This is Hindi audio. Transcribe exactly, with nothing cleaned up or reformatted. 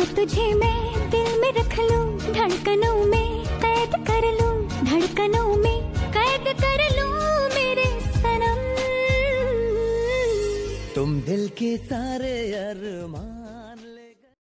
तुझे मैं दिल में रख लूं, धड़कनों में कैद कर लूं, धड़कनों में कैद कर लूं मेरे सनम। तुम दिल के सारे अरमान